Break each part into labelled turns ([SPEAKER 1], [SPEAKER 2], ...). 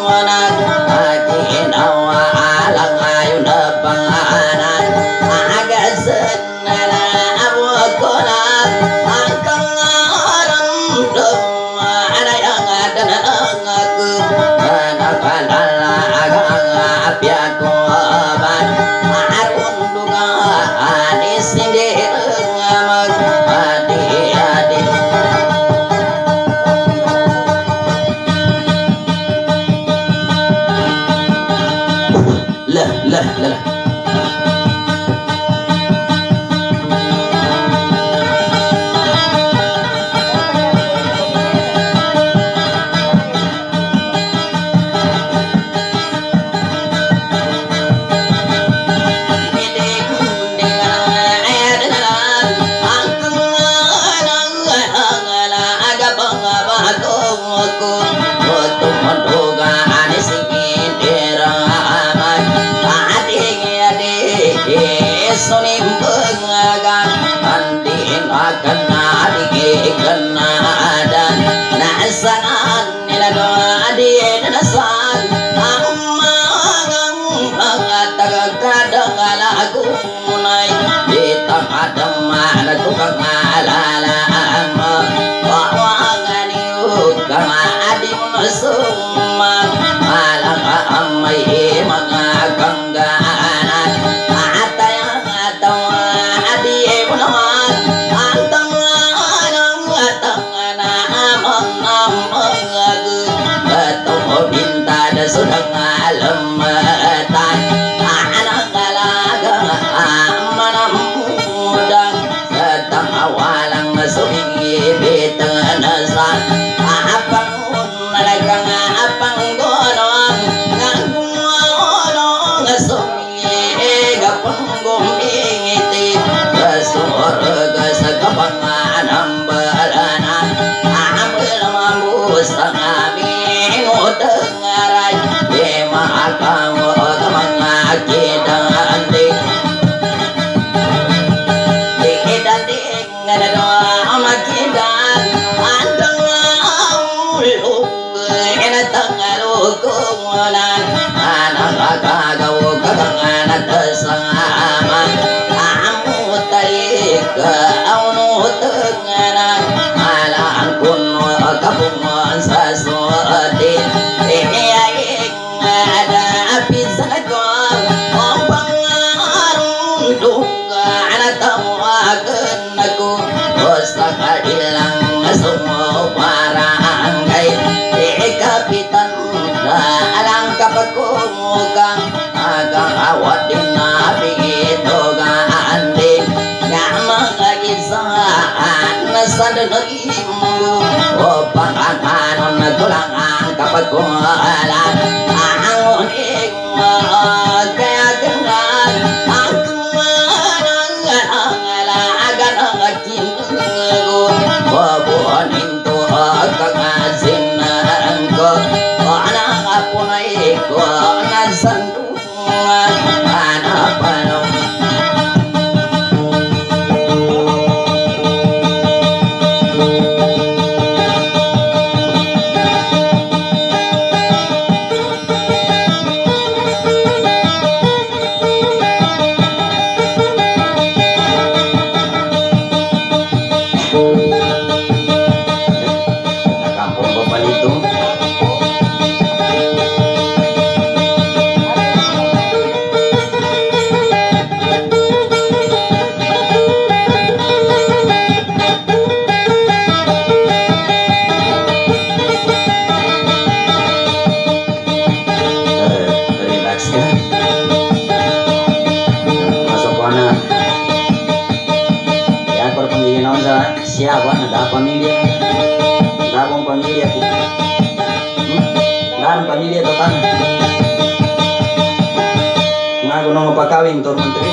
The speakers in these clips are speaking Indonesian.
[SPEAKER 1] Pakawin tur menteri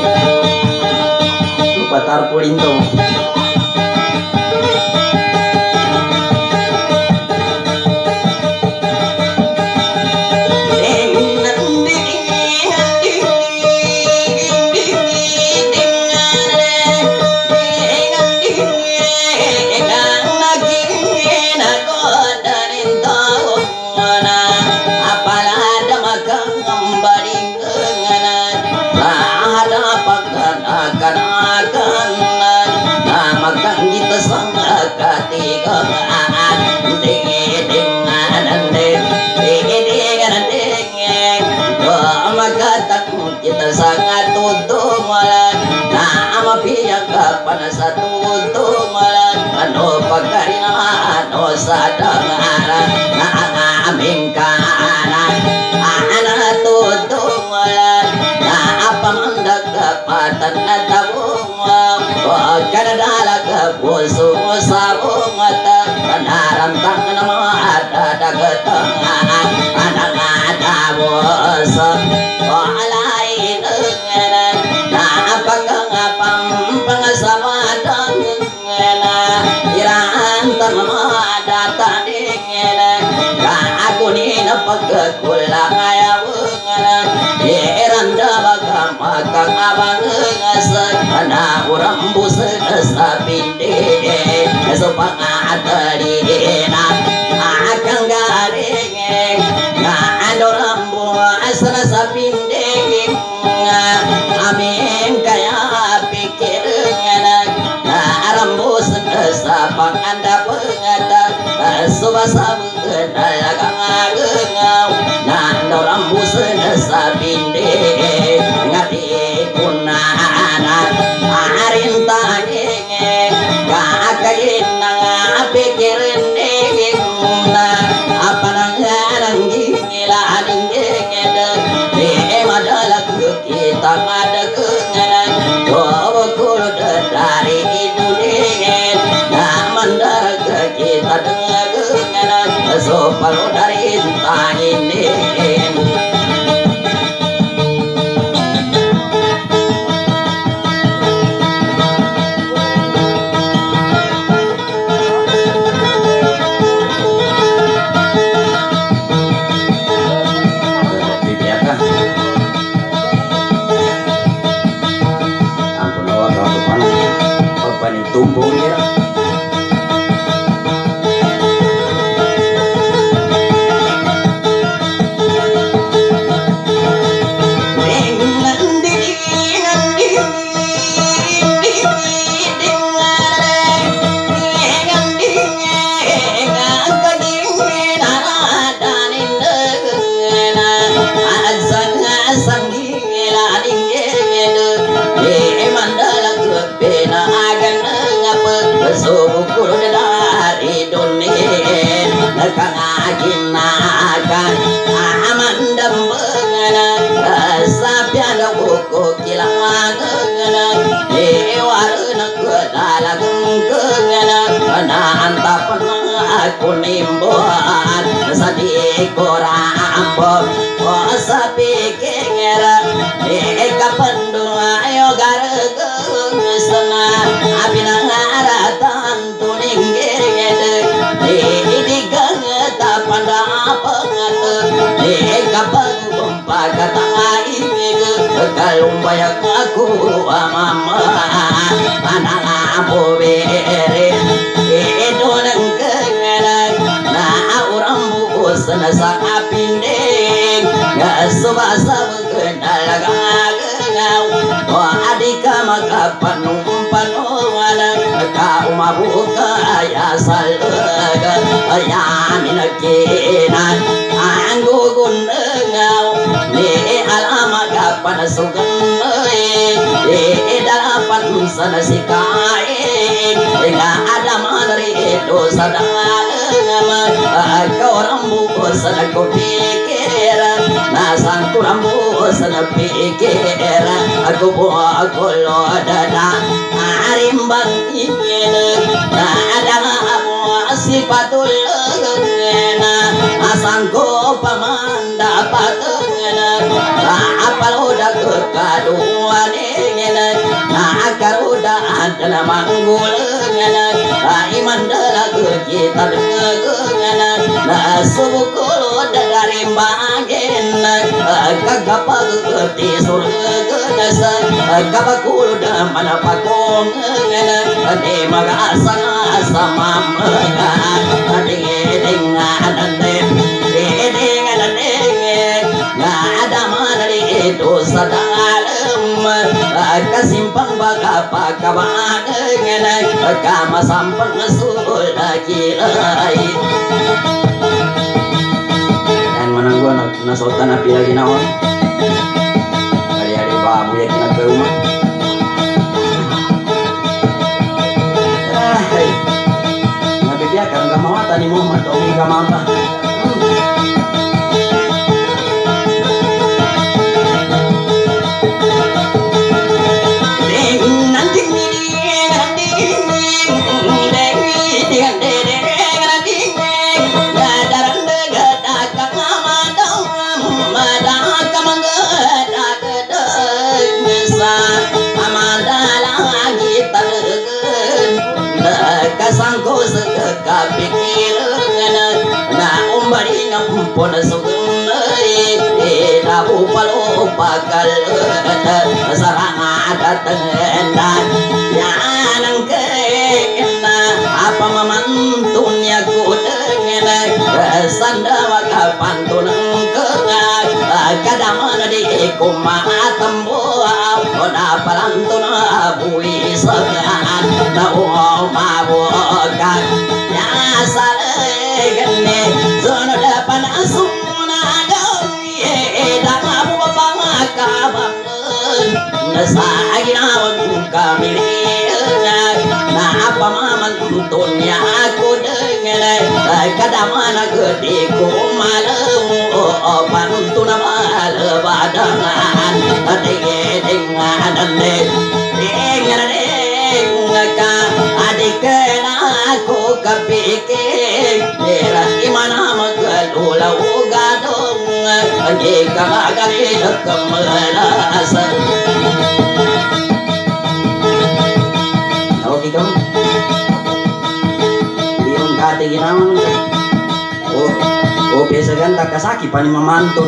[SPEAKER 1] lupa tarpulin tuh
[SPEAKER 2] Apala kita sangat tutung malan nama pihak kapan satu tutung malan anu pakarina anu sadangaran aming kana ana tutung malan apa mandak kapatan natabung kana dalag puso sabong mata kanaram tangan ada dagatang anang adabos alai nengan apang pangasamadang ngena iran tamada tandingena aku ni napagkulang ayawngana iran dabaga makang abang ngasag ana urang busag sa pindi so pangatadina akang galing nga adorambo asana sa pindi amin kaya pikir nga arambus sa panganda pengata subasa nalagang agengaw na adorambo sa pindi ngati kunana arin tanging kakain nga pikirin na apa nang gilaning di madalag kita madagengan kul dari dunia na mandarag kita dengagengan so palu dari tanginin tumbung ya kangaginakan aman dambengan sapian buku kilangan warna kedalagang kengan antapan aku nimbuan sadiko rambut sapi kengera kapandua ayo garageng sana abinangaratan tuninggede pada pangat kapag umpagkatangai kalumbayak aku mama panalapo bere ito nang kanganan na urang buos na sa apinding nga subasa magdalagang aganaw o adika magkapanumpanungan ka umabuka ayasalga ayamin nagkinan ang gugundangaw ni alamat kapanasugan dalapan sa nasikain nga adaman rito sa dangan kau rambu sa nagkupikiran nasang kurambu sa napikiran aku buha kulodana arimbang ingin na adang ako sipatulagana asang ko pamanda patagana apaloda kekaduan ingin na akaruda adana manggulangana iman dalag kita dengagan na subukul dari bagen kagapag ti surga sa kabakul da manapakong ade mag-asa sa mamaga ade dengan nga adaman ito sa dalam kasimpang baga pagkabangan kamasampang sulakilay dan menangguan nasultan api lagi naon
[SPEAKER 1] aku yakin ke rumah. Hei, ngabe biarkan nggak mau tadi mau atau nggak mau apa?
[SPEAKER 2] Kasangko sekapikiran na umbari ngampun sugunai dabu palo pakal sarang datang yanang kena apa mamantunya ku dengan sandawa kapantun kadamana di kumatambo na palantuna bui sagan na mabukan ya salegane zono dapan asuna gawi damu pangakaban nasaginawan kami na apa mamantunya aku dengan kadamana gede kumalau pantuna malabadangan dengan adik aku kepikir gimana magalulau gadong jika kali kemelasan
[SPEAKER 1] Oke kamu diung kate ginawan oh biasa kan tak kasaki pani mamantun.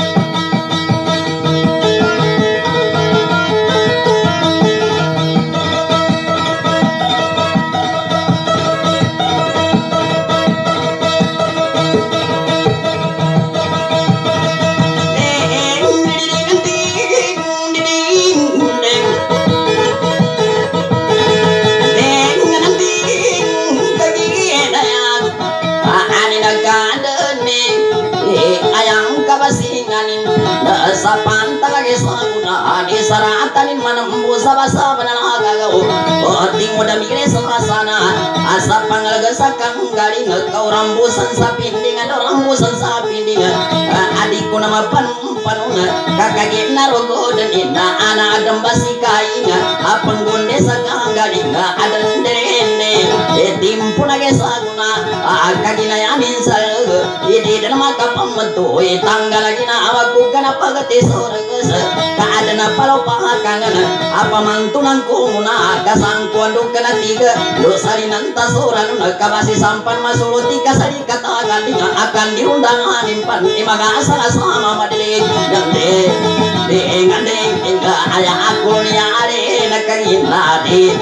[SPEAKER 2] Sapan tagage saguna di saratanin manembu sabasa banalagagaw ting udah mikir sama asa pangalaga sakang galing kau rambusan sa pindingan rambusan sa pindingan adikku nama panuna kakak narogo dan ina anak adam basi kainga apang gonde sakang galing adan derende timpu nage saguna kagina yamin sal idi dan maka pamatu tanggal lagi na awaku kenapa gati sorgas kaadana palo pahakangan apa mantunan kumuna kasangkuan kena tiga dosari nanta soran kabasi sampan masuluti kasari katakan dia akan diundang animpan imaga asal sama madele gande ngande hingga ayah aku nia are nakangin nadi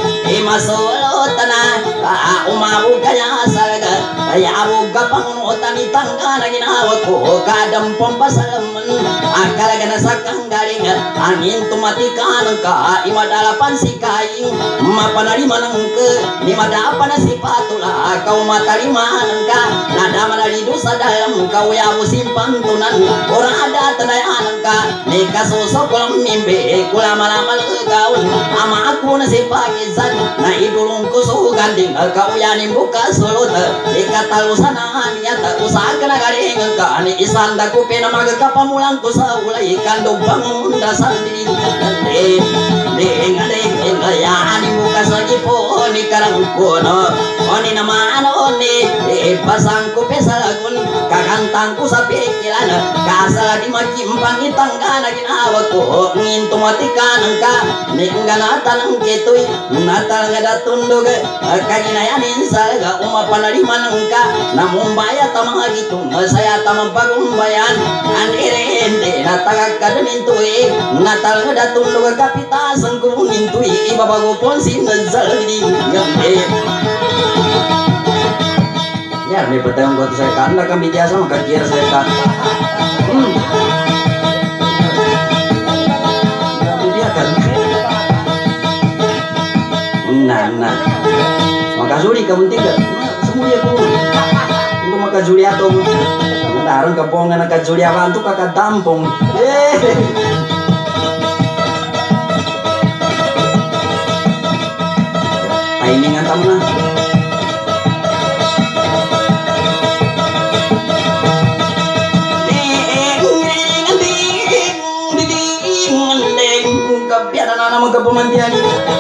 [SPEAKER 2] imasolo tanah umabu kaya asalaga kaya abu gapang utani tangga lagi nawaku kadam pompa salaman akalaga nasakang galing angin tumatikan ka imadalapan si kaing mapanari manangke ni madapan si patula kau mataliman ka nada manari dosa dalam kau ya simpan tunan orang ada tenayan ka ni kasuso kolam mimbe kula malamal gaun ama aku na si pagizan na idulong ko so ganding kau ya nimbuka sulot ikatalusan niya ta usaha na galing ka ni isanda ko pena magkapamulang ko sa ulay kandog pangunda sandiri ya ani muka sagi po ni karang kono oni nama ano ni pasang ko pesalagun kakantang ko sa pikiran kasala di makimpang itangga na ginawa ko nginto matikan ka ni ngana tanang ketoy natal nga datundog kaginayanin salaga umapanari manangka namumbaya tamang agitong saya tamang pagumbayan anirende natagag kadanintoy natal nga datundog kapitasang kunintoy ibabago pon sinazaldi ngande ya may patayong ko sa kanda kami diya sa magkakira sa kanda dia kan nah makasuri kamu tiga semua dia pun itu makasuri atau darang kapongan nakasuri apa tu kakak tampung
[SPEAKER 1] kamu na.
[SPEAKER 2] Kebiaran anak ke pemandian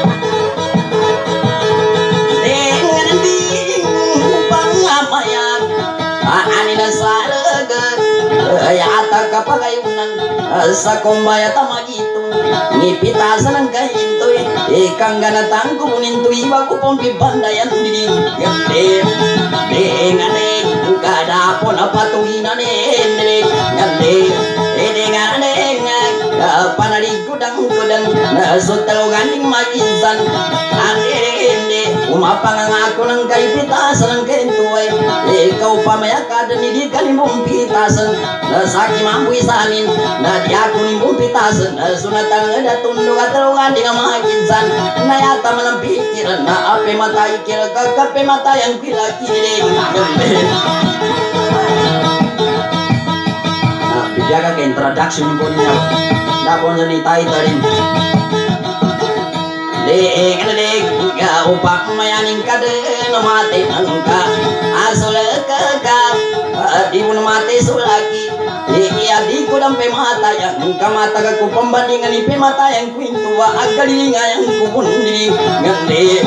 [SPEAKER 2] dengan pangamayan anina sarega ya ataka pagayunan sa kumbaya tamagitu ngipitasan ang kahinto ikang ganatang kumuninto iba ko pong pibandayan din gande dengan kada po na patuhinan gande dengan panalig kudang sutalogan ng mag-insan ang umapang ang ako ng kaipitasan ng kentuay ikaw pa mayakada ni di ka ni mong pitasan na saki mambuisanin na di ako ni mong pitasan na sunatan nga datundog at talungan di nga mag-insan na yata man ang pikiran na ape matay kira kakape matay ang kilakinig
[SPEAKER 1] Jaga ke introduction yung po niya. Dapo niya ni tayo rin.
[SPEAKER 2] Deng upang mayaning ka din mati ng ka asol ka di mo mati sulaki di ko lang pematayang kamataga ko pambandingan ni pematayang kwintuwa agalilingan ko bundi gande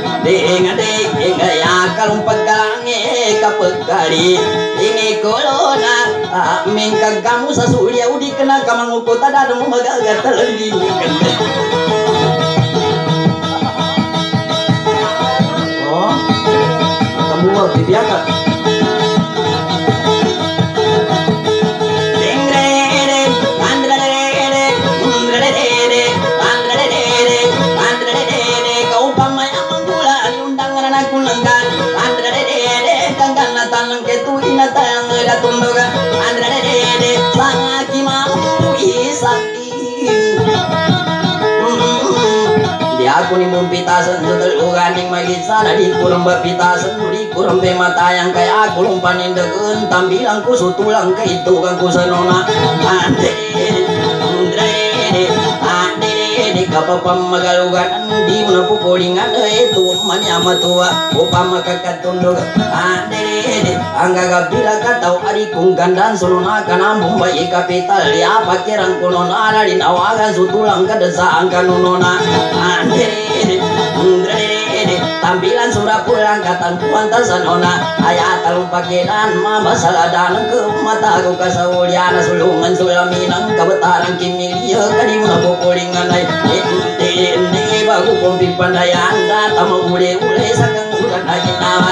[SPEAKER 2] ya kalung pagkalangi kapagkali ini kolona mengkag kamu sa surya udi kena kamangukot ada mo magagat talali
[SPEAKER 1] oh kamu bibiaka
[SPEAKER 2] tanang ketu inatang datundoga andra de sangaki mampu isakin dia aku ni mumpitasan setelugan yang magitsana di kurang bapitasan di kurang pematayang kaya aku lumpanin degen tambilang ku sutulang ke itu kan ku senona ande kapapam magalugan di mana pukulingan itu manyama tua upama kakatundog ade angga gabila katau ari kung gandan suluna kana mumbai kapital ya pakiran kuno nara di nawagan sutulang kadesa angka nunona ade tampilan surah pulang katan puantasan ona ayat talung pakiran mama saladan ke mata aku kasauliana sulungan sulaminang kabetaran kimilio kanimuna pukulingan ay ini bagu pompi pandayan data mengule-ule sakang udah lagi nama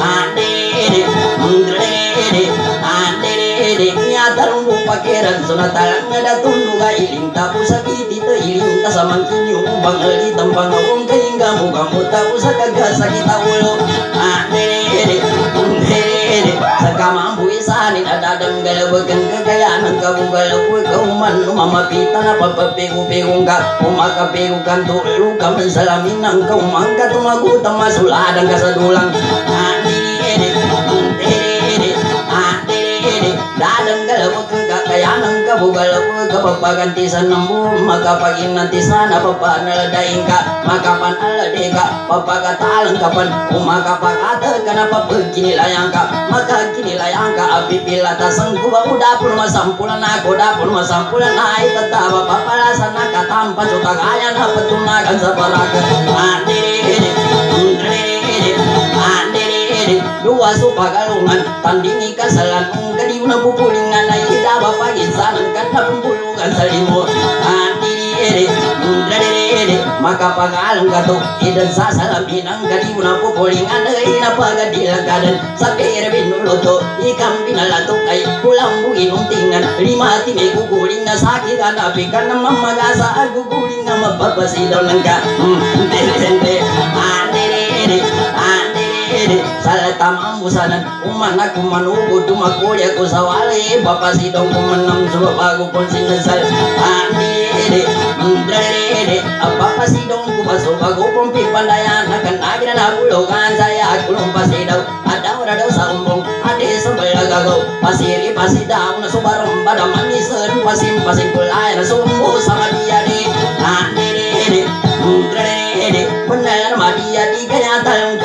[SPEAKER 2] ade nyata rumbu pakiran sunatalan ngada tunduga iling tapu sakiti te iling ta samang kinyung bangal di tempang ngawong kahingga muka muta usa kagasa kita ulo ade sakama ambu isanin ada denggal begang kekayaan kabugal ku kauman mama pita na papapegu-pegu ka umaka pegu kan tulu kamen salamin ang kaumangka tumagutam masuladang kasadulang dadang galawag kakayan ang kabugal ko kapapagantisan ng buong makapaginantisan na papanaladaing ka makapanalade ka papagatalang kapan umakapakata ka na papagkinilayang ka makagkinilayang ka apipilatasang kuba udapon masampulan ako dapon masampulan na itataba papalasan na katampan so tagayan na patunagan sa paraga dua supagalungan tandingi kasalan gadi una pupulingan ay idaba paginsanan kana pumpulungan sa limo maka pagalung kato idan sa salamin ang gadi una pupulingan ay napagadilagadan sa pirbin nuloto ikam pinalato kay pulang buin untingan lima timi guguling na sakit anapikan na mamagasa guguling na mapapasilaw ng ka salata mambusanan umana kumanugo dumakulya ko sa wali bapasidong kumanam sa bago pon sinasal papasidong ko baso bago pon pipandayan nakanagina na bulogan saya kulong pasidaw adaw na daw sa umbong ade sa balagaw pasiri pasidaw na subarong badaman isan pasim kulay na sumbo sa madiyadi benar madia di kaya talong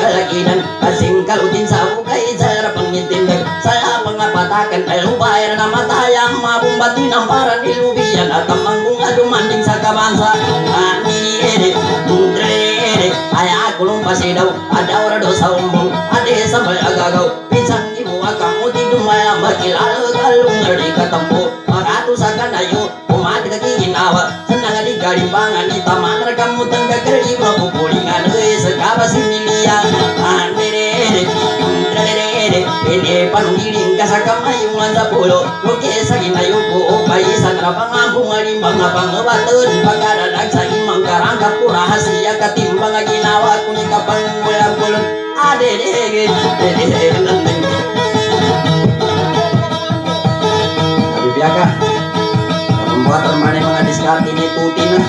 [SPEAKER 2] lubian atau manggung adu manding sakabansa ani ere ayah kulung pasidau ada orang dosa umbung ada sampai agagau pisang ibu akamu tidur maya makilal galung ngerdi ketempu ratu sakan ayu umat kaki inawa senang di garimbangan di taman rekamu tengah kerdi bapu pulingan segala similia ere ini panunggiling kasakamayungan sa pulo Luki sa ginayuko bayi sa narapangambong alimbang na pangabatun pagkadadag sa imang karangkap kurahasiya katimbang ginawa kuni kapangulang kulon adedege
[SPEAKER 1] Nabibiyaga membuat remane mga diskart ini tutin na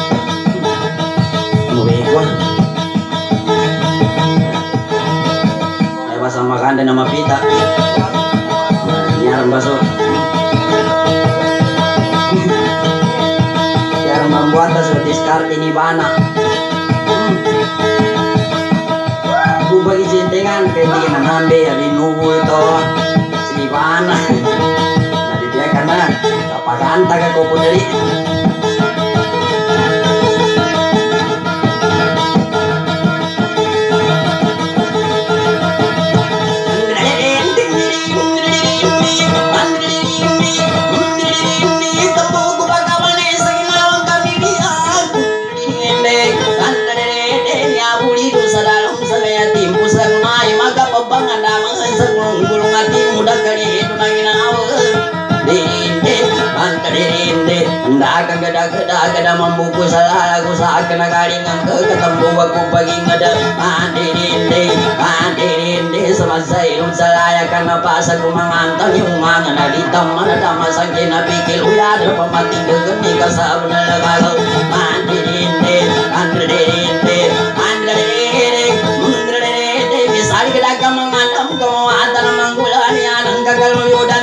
[SPEAKER 1] muwego sama kanda nama pita nyarang baso yang membuat suatu diskart ini bana aku bagi jentengan kayak dia nambe ya binubu itu si bana nanti dia karena kapaganta ke kopo dari Gada membuku salah lagu saat kena garingan ke ketemu aku pagi ngada ande semasa ilmu salaya karena pas aku mengantang yung mangan di taman ada masang kena pikir uya ada pemati gegeni kasabun lagalau ande bisa digedaka mengandam kemauan manggulani anang gagal yodan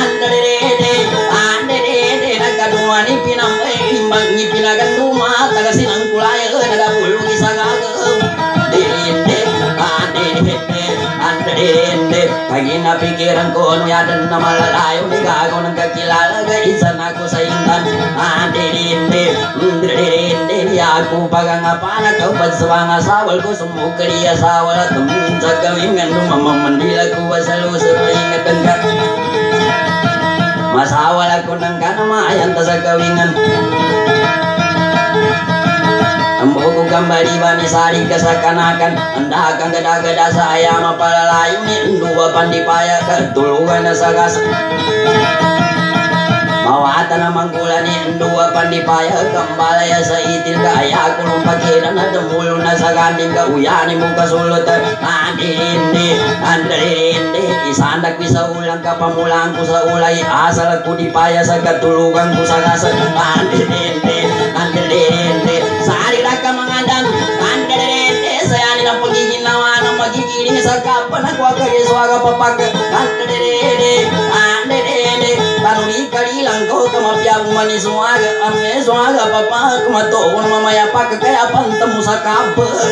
[SPEAKER 1] kaduani pinambe imbang ngipinagan rumah taga sinang kulaya nada bulu gisagagem dende kagina pikiran ko no yadan na malalayo ni gago ng kakilala ga isan ako sa intan dende aku pagangapana kau pagsawang asawal ko sumukari asawal at tumun sa kawingan lumamamandila ko wasalo sa paingatan ka masawal ako ng kanamayan ta sa kawingan ambo ko kambali ba ni sari kasakanakan anda kang gada-gada sa ayama palalayo ni enduwa pandipaya katulugan na sa gas mawata na manggula ni enduwa pandipaya kambalaya sa itil ka aya kulong pagkira na dumulo na sa ganding ka uyani mo kasulot andindi isandak bisa ulang ka pamulang ko sa ulay asal ko dipaya sa katulugan ko sa gas andindi sari ka mangandan andindi sayani ng pagiginawa ng magigiling sa kapan ako kagiswaga papag andindi tanuri kalilang ko kamapiyag manisuaga amnesuaga papa kumatoon mamaya pak kaya pantamu sa kapag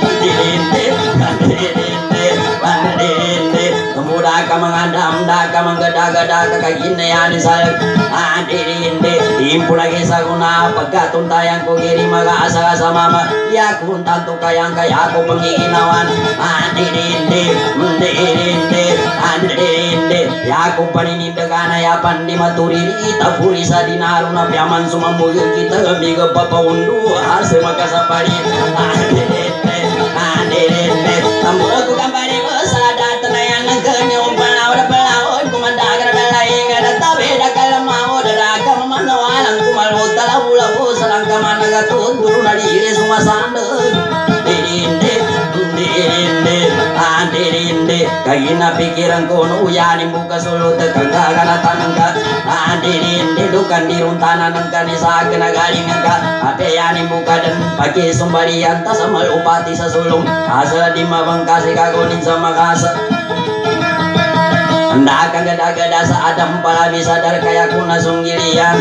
[SPEAKER 1] muda ka mangandam-da ka manggada-gada ka kaginayani sa timpo lagi sa kuna pagkatuntayang ko giri mag-aasa sa mama ya kung tanto kayang kaya ko pangiginawan ya ko paninindagan ya pandi maturita puri sa dinaro na piyaman sumamugil kita gamiga papaundu ase makasapari tambo ko kambari masada tanayan ng kanyang palaw kumandagan na laing at tabi na kalamaw dalaga mamanawalang kumalot talaw-law sa langkaman nagatod duro na dili sumasandog kagina pikiran ko no uyanin buka sulot kagaganatan ka dukan diruntanan ng kanisa kinagalingan ka ateyanin buka dan pagi sumbarian ta sa malupati sa sulong asa di mabangkasi kagunin sa makasa anda kang gada-gada sa adam pala bisa dar kaya ko nasunggilian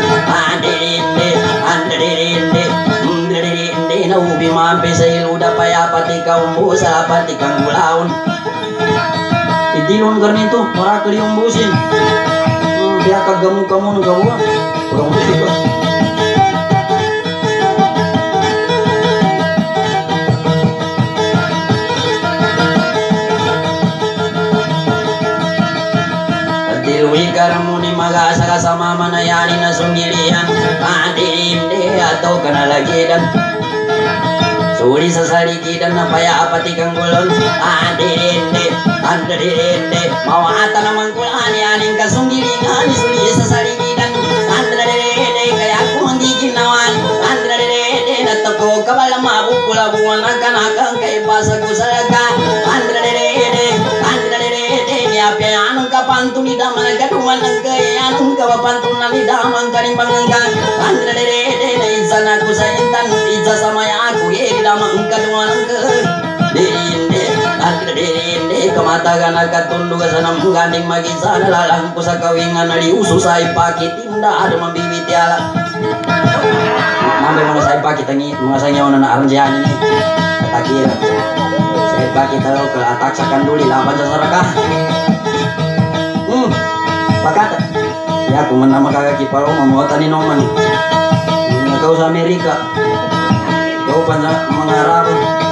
[SPEAKER 1] na ubi mampi sa iluda paya pati kaumbu sa pati kang gulaon idilon garnito para kaliumbusin pihak kagamu kamu nunggawa kurang musik kok. Dilui karamuni magasaka sama manayani na sumilihan adinde atau kana lagi dan suri sasariki dan napaya apati kanggulon adinde andrinde mawata namang kulani aning kasunggilingan suri sasariki dan andrinde kaya aku manggigil nawan andrinde natoko kabala mabu pula buwan akan kay pasaku salaga andrinde apa yang kapantu ni daman kaduman nangkay anong kapantu na ni daman kanimbang nangkan andra de insan aku saintan isa samaya aku di daman kaduman nangkay dinde andra de kamatagan agkatundu ka sanam ganding magisa lalang ko sa kawingan na liuso sa ipakit tinda ada mambibiti ala nambe mga sa ipakit ang mga sangyaw na naaranjahan ini katakira sa ipakit talo ke atak sa kanduli laban sa sarakah pakata ya aku menama kakak kiparo memuatan ni noman kau sa Amerika kau panjang mengarap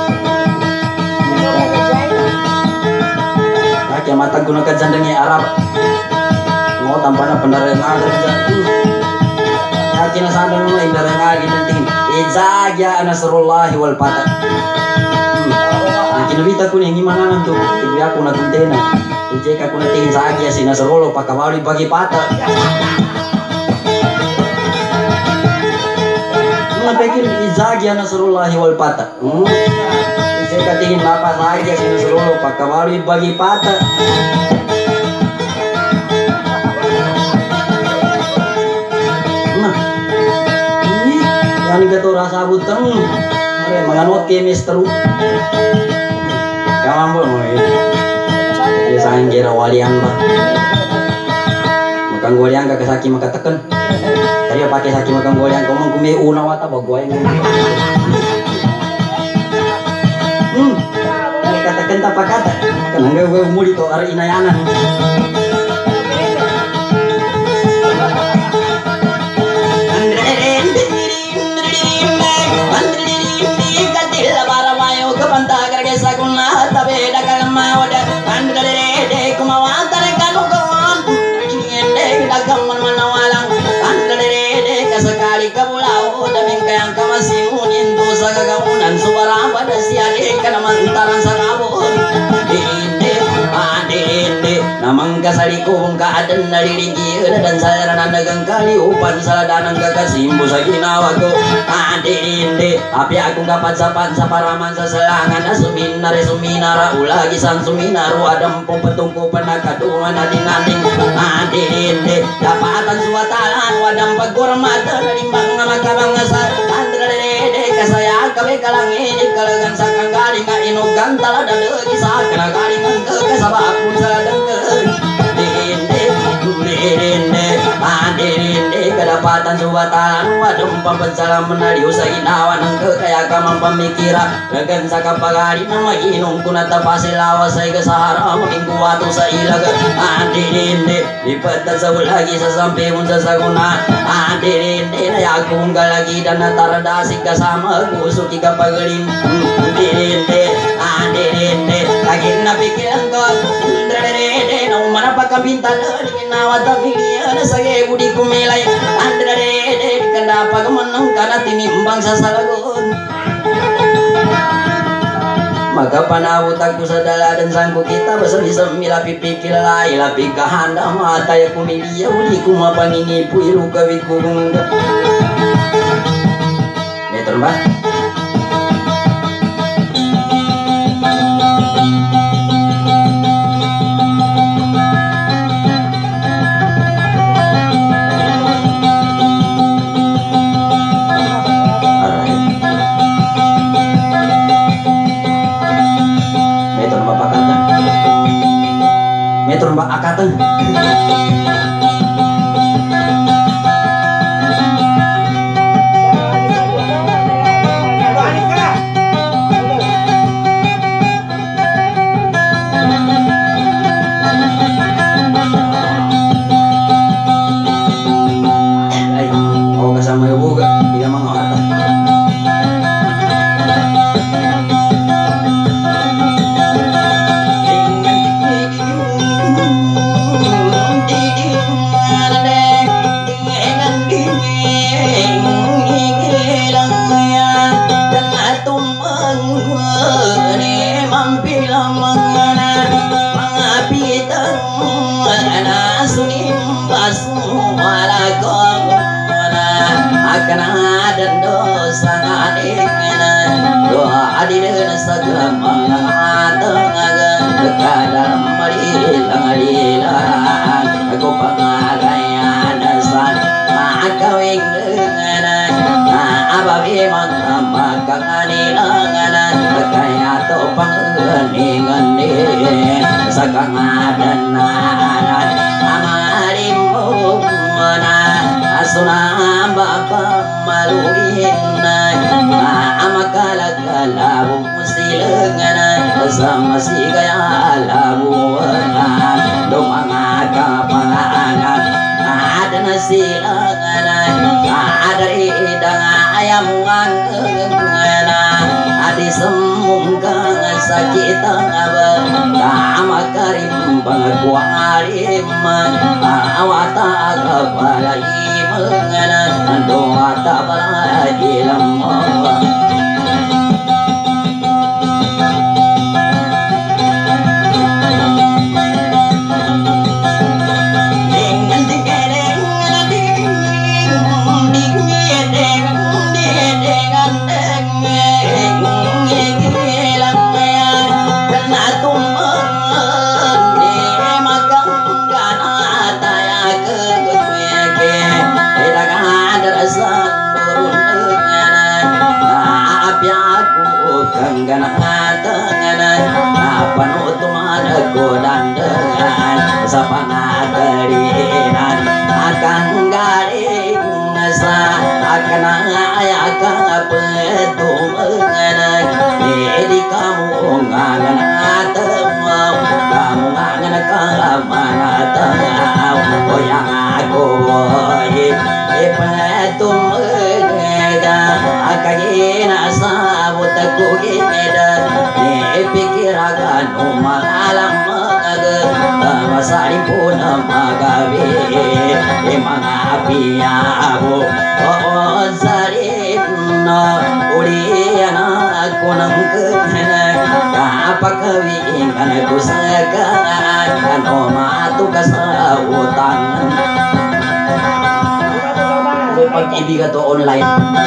[SPEAKER 1] kaki mata gunakan jandangi Arab mau tampana pendarang kerja kaki nasandang mau indarang lagi nanti izagya nasrullahi wal fatah kinabita ko ni gimana nanto ibu aku natuntena jika aku nanti saja si Nasrullah pakai wali bagi patah. Napikir izagi Nasrullah wal patah. Jika tingin apa saja si Nasrullah pakai wali bagi patah. Nah, ini yang kita rasa butang, mereka menganut kemis terus. Kamu boleh. Sayang kira walian ba makang goyang ka kasaki makatakan kaya pakai saki makang goyang ko mong kumi una wata ba goyang katakan ta pakata kanang gawe muli to ara inayanan sekali kabulau daming kayang kamasimunin to sa gagawunan suara pada siali kana mantaran sa kabon dinde namang kasalikong kaadan naliligi dan salaran dagang kali upan saladanang kakasimbo sa ginawa ko dinde api akong kapansapan sa paraman sa salangan na suminara ulagi san suminaru adam pong patungkupan na kadungan na dinaning dinde dapatan suwatalan wadang pagkurmata nalimbang nga magkabangasar andrede kasaya kabe kalangin kalagan sa kanggaling nga inugang talada lagi sa kanagaling ang kasabak mo sa dangkal dinde kedapatan suwatalan wadang pampansalam menaliw sa ginawa ng kakayakamang pamikira ragan sa kapagari na mainong kunatapasilawa sa igasahara mamingguwato sa ilaga dinde ipatan sa ulagi sa sampihon sa saguna dinde nayagong galagidan na taradasig kasama gusto kikapagaling dinde laging napikilan ko dinde na umana pagkabintan ginawa tapilian sa budi kumilay dinde kanda pagmanang kana tinimbang sa salagon maka panawut aku sa daladan sangko kita basa-bisa milapi pikilay lapi kahanda mata ya kumilia uli kumapanginipu ilu kawikung meter mbak metro mbak akatan
[SPEAKER 2] dan dosa ngadengna doa adina sagala mangatang dalam marilang aku pangagayan san makawing dengan ababi makakanilangan kaya to panganingan sakang adanan amarimu mana asuna bapa maluin amakalakalabu silengan sama si kaya labu domanga kapangan ada nasilangan ada idang ayam ngana adi semungkang sakitan kamakarim pangkuarim awata kapalai mengana doa tabala ilam sapangagarinan akan garing sa akan ayaka petumengan di kamu ngangan atemaw kamu ngangan kamanataw oyang ako petumenga akagina sabot ako gida pikiragan umalam masaling po na magabi mga piyabo o sarin na ulian ako ng kanan kapagkawingan ko sa kanan ano matugas sa utang pag-ibig ito online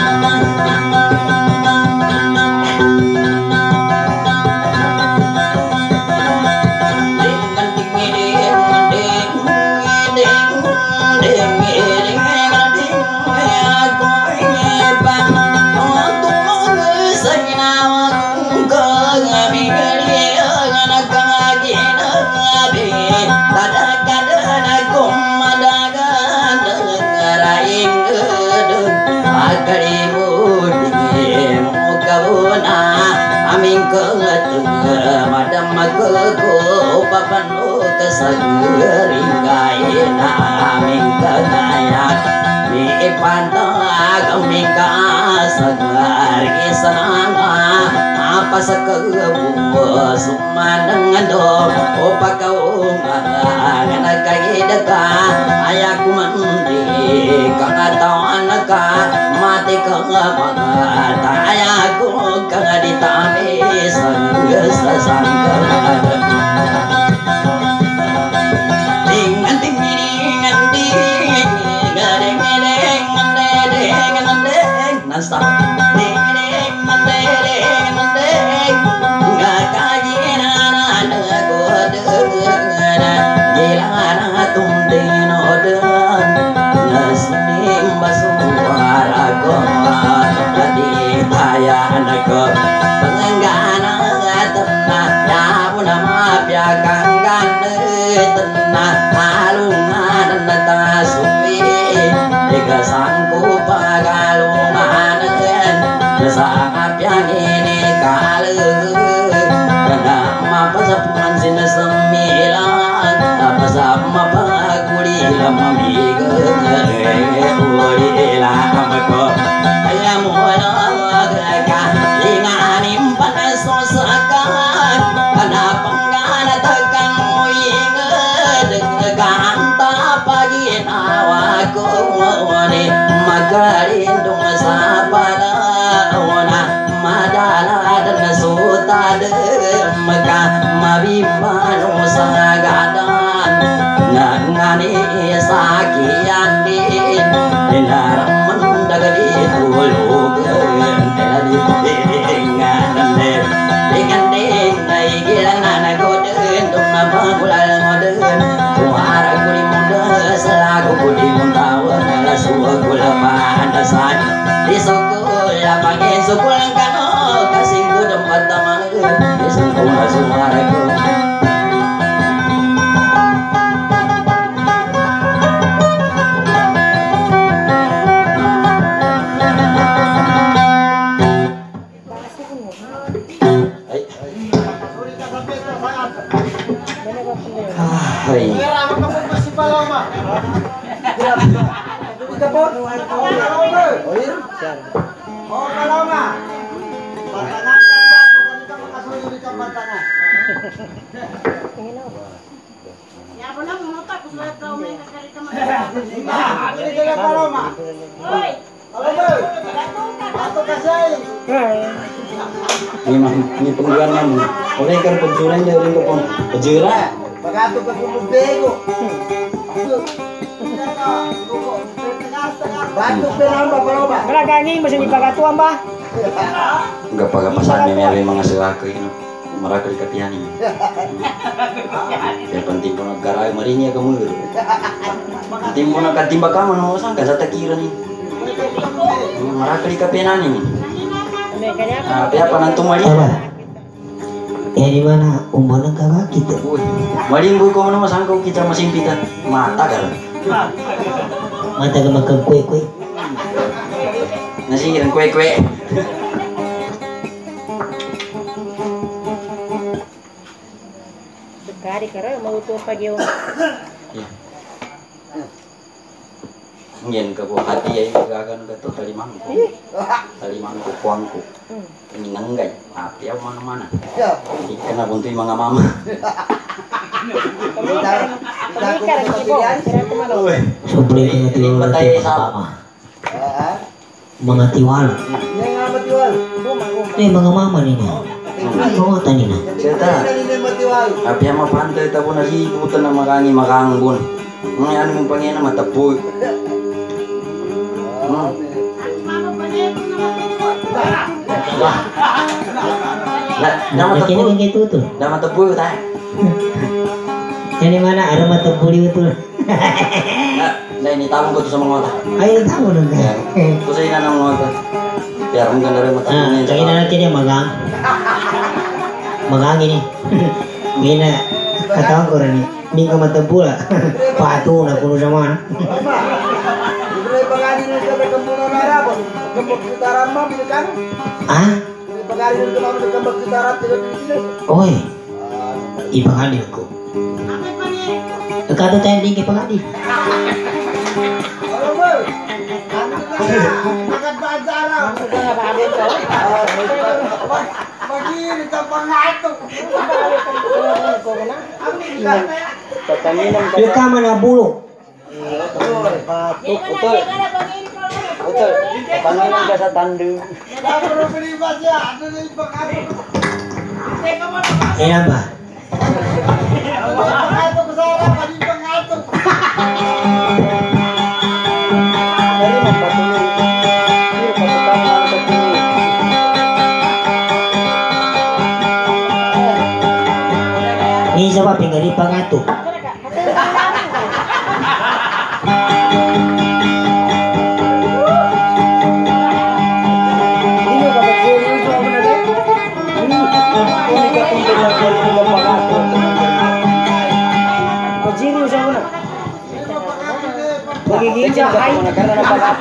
[SPEAKER 2] madam magko papano kasagring kaya na aming kagaya ni ipantag aming kasagar isananga apa sa kabuwa sumanang ando o pagkaunga nga nagkagidaka ayak mandi kangatawan ka mati ka mga tayak ko kang ditami sa sangka Magarindong sa palawana madala dan sutad maka mabimano sa gadan ngani sakian din ilaram dagali tulo
[SPEAKER 1] Sukulang kano kasingku tempat taman ke sempurna suara ke. Ini pengguan namu. Oleh kan penjuran dia ring kepon. Pejera.
[SPEAKER 2] Pagato ka kumubego. Bato pelamba paloma.
[SPEAKER 3] Malaganging masih dipagatuan ba?
[SPEAKER 1] Enggak pakai pasannya nyari mga selaka ini. Maraka di katihan ini. Yang penting pun negara marinya kamu. Penting pun akan timba kamu no sangka sa takiran ini. Maraka di katihan ini. Tapi apa nanti mari?
[SPEAKER 2] Di mana umur kagak kita?
[SPEAKER 1] Malimbu ko man masangko kita masimpita mata kan.
[SPEAKER 2] Mata ka makan kue-kue.
[SPEAKER 1] Nasiran kue-kue.
[SPEAKER 3] Dekari kara mau tuh pagi om.
[SPEAKER 1] Ngien ka po hati ay gagan ka to talimangko. Talimangko kuangko. Ini nanggay. Api ako mana-mana. Hindi ka na buntoy mga mama.
[SPEAKER 2] Sobre ka tiwala papa. Mga tiwala. Mga mama nina. Mga tanina.
[SPEAKER 1] Seta. Api ang mapantay tabo na hibutan na makangi makangbon. Mga ano mong pangina matapoy.
[SPEAKER 2] Kini kayak gitu.
[SPEAKER 1] Dah matapoy tayo.
[SPEAKER 2] Ini mana ada mata buli betul.
[SPEAKER 1] Nah ini tabung ko to sa mga otak.
[SPEAKER 2] Ayo tahu dong.
[SPEAKER 1] Ito sa ina ng mga otak. Biar mong ganda rin matapoy.
[SPEAKER 2] Kaya na natin yung magang. Magang ini. Gina kataon ko rin. Hindi ka matabula. Pato na kuno sa mga. Ah? Oy. Ipangadil ko. Kado tayo di kay pangadil. Yung kama na bulok.
[SPEAKER 1] Betul. Panginoon ka sa tandem.
[SPEAKER 2] Kaya ba? Ini siapa pinggali pangato?
[SPEAKER 3] Magiging jahay.
[SPEAKER 1] Karena nampak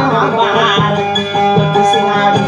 [SPEAKER 2] sabar sinabi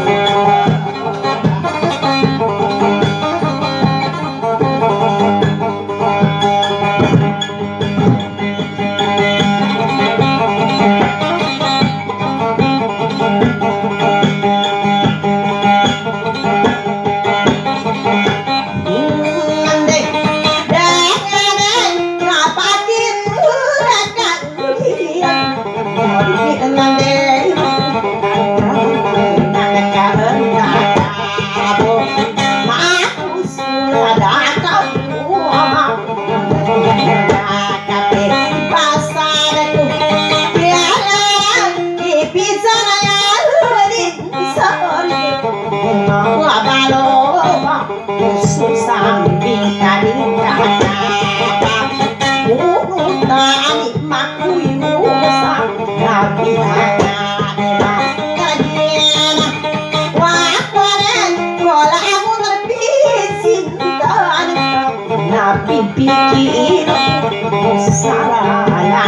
[SPEAKER 2] pikir salah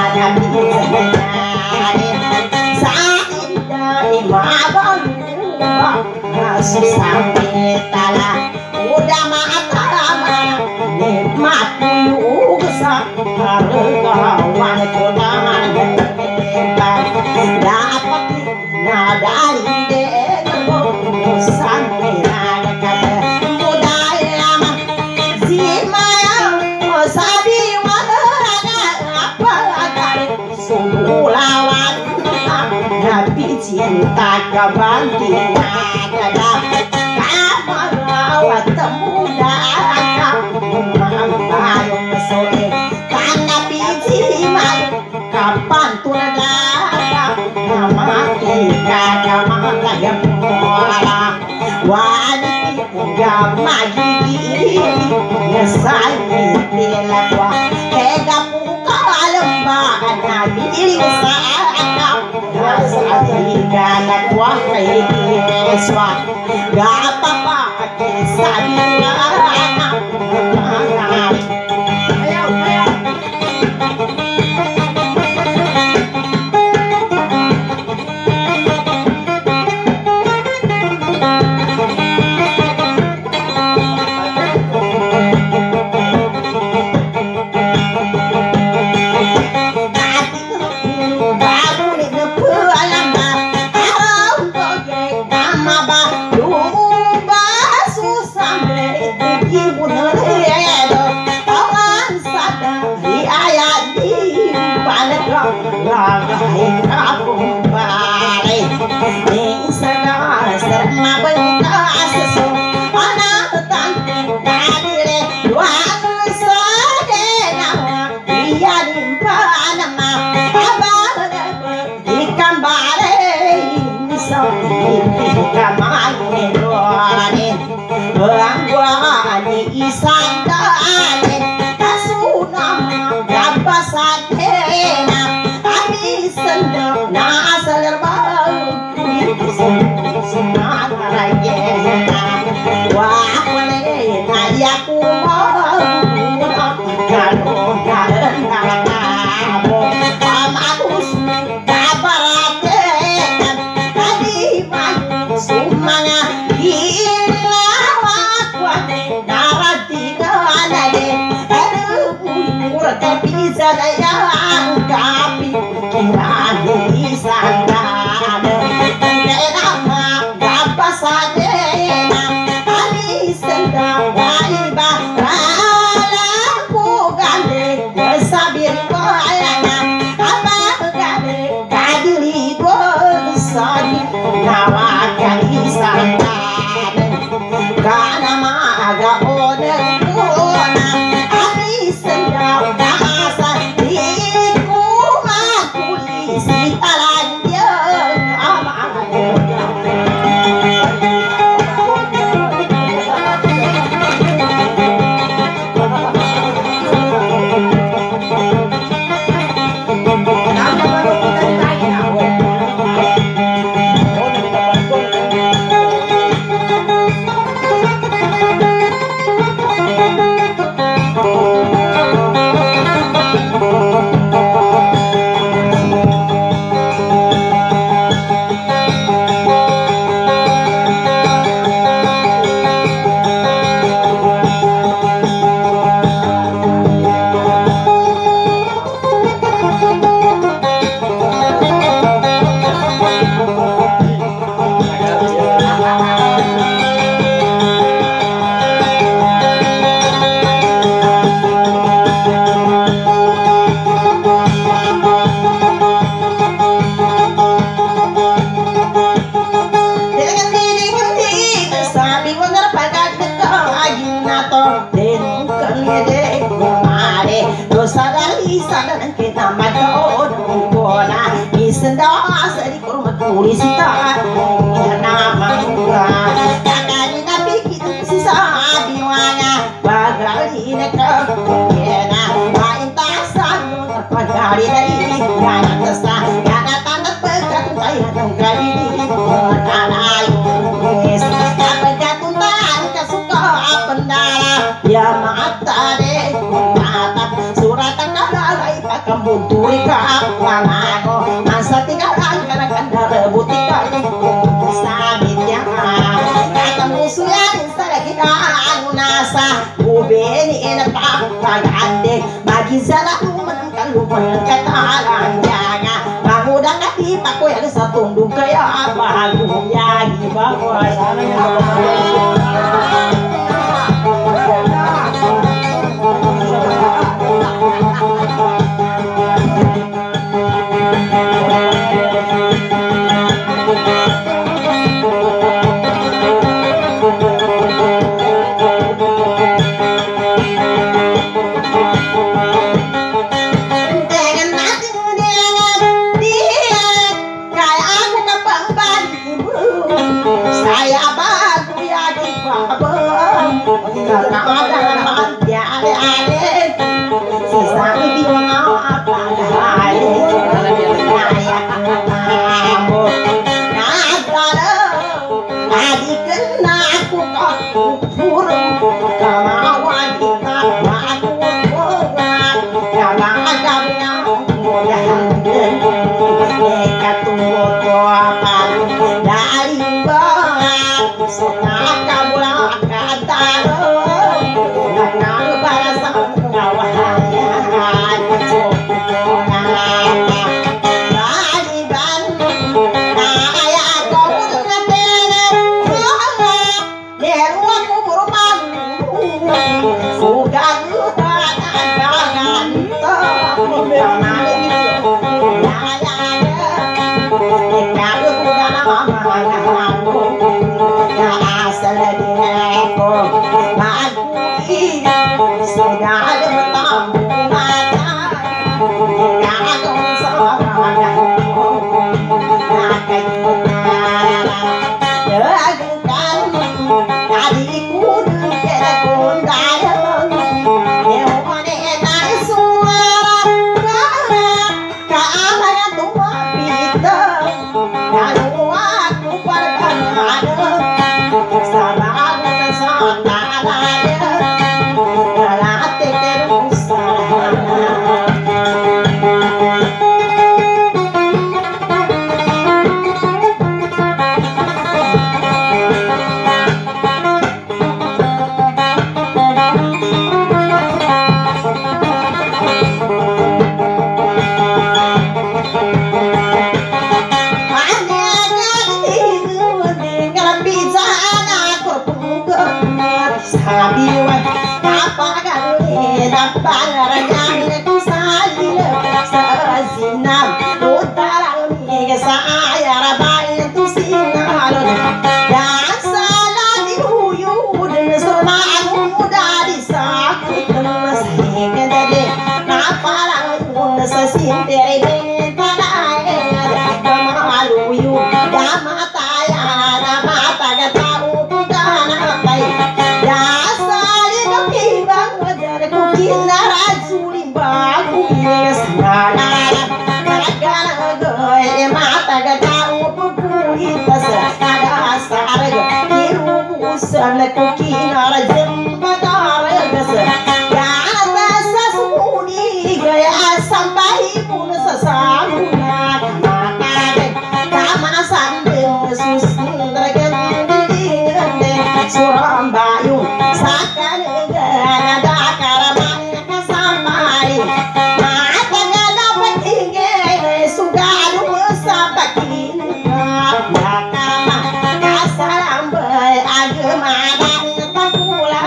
[SPEAKER 2] susah tala udah matama nikmat yuk kawan konan dapat nadari dengan sampai kata budaya zimaya sabi apa sulawan nabi cinta kebantingan kamar temuda mambayong sore karena pijiman kapan tulada namaki kagamagayam mola wali gamagi ngasai tilakwa hega puka alambahan nabili sa Gana kwa eswa gapa pa sabi tulis tak nama jangan bikin sisa diwanya bagal ini kena main tasan pagari dari jangan kesah jangan tanda pegat saya kali tanah yes pegat tuntan kesuka pendara ya mata deh mata surat kalalai pakam bunturi ka pangago masa tinggalan karena kanda rebutika sabit yang kata musuhan sada kita nasa ubeni ena pagande bagi salah menemukan lupa katalan jangan mengudang hati paku yang satu tunduk kayak apa aku ya gimana Agama dan tak pula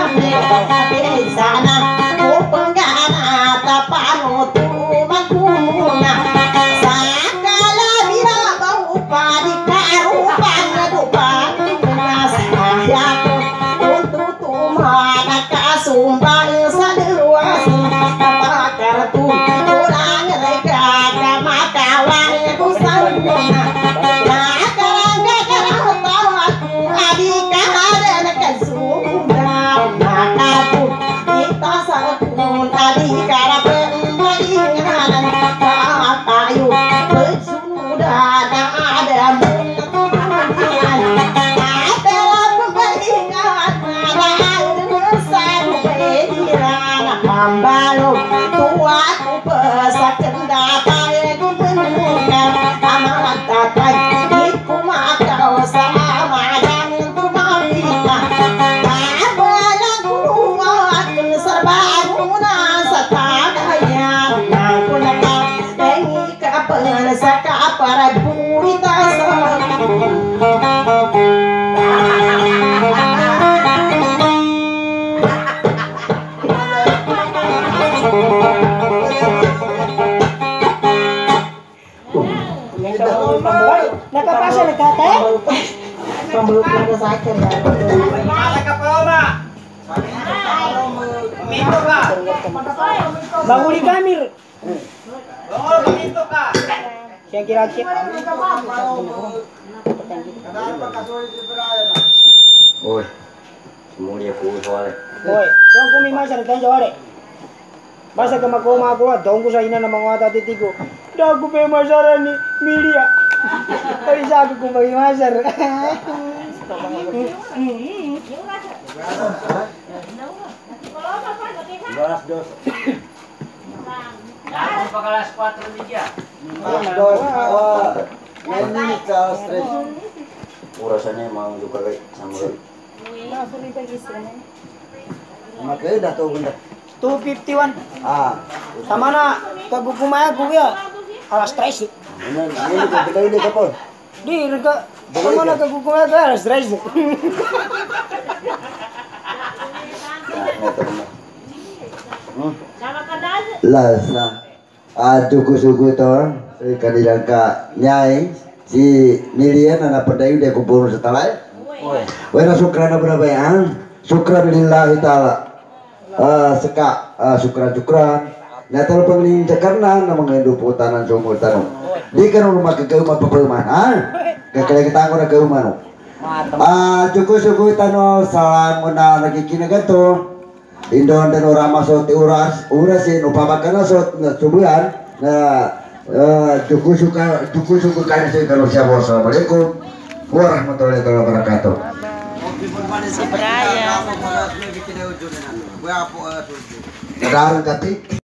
[SPEAKER 3] kata. Pembeluk ada sakit ya. Bangun di kamir. Yang kira-kira.
[SPEAKER 1] Oi. Semua dia puluh soalnya.
[SPEAKER 3] Oi, tuang kumi masar kan jaware. Masa ke makoma aku dongku sa ina na mga tatitigo. Dago pe masara ni Milia. Tadi sabi ko bagi masar.
[SPEAKER 1] Rasanya emang juga kayak sama.
[SPEAKER 2] Makanya dah tahu benda.
[SPEAKER 3] 251. Sama na kagugumaya ko ya. Alas 13.
[SPEAKER 2] Ini kita ini kapal.
[SPEAKER 3] Di rega sama na kagugumaya ko alas 13.
[SPEAKER 2] Lasa. Suku to. Kadilang ka nyai si Milian anak pendayu dia kubur setelah. Wena syukrana berapa ya? Syukran lillahi ta'ala. Syukran. Natal pengling cekarna na mga induputan ng sumul tanong. Di ka nung magkagawin papaman. Kakalagi tango na gawin Suku tanong salam mo na nagkikinaganto. Indon dan orang masuk urasin upabakan nasot na subuhan na cukup suka kali saya kalau siapa. Assalamualaikum warahmatullahi wabarakatuh.
[SPEAKER 4] Si Brian.
[SPEAKER 2] Kedarang kati.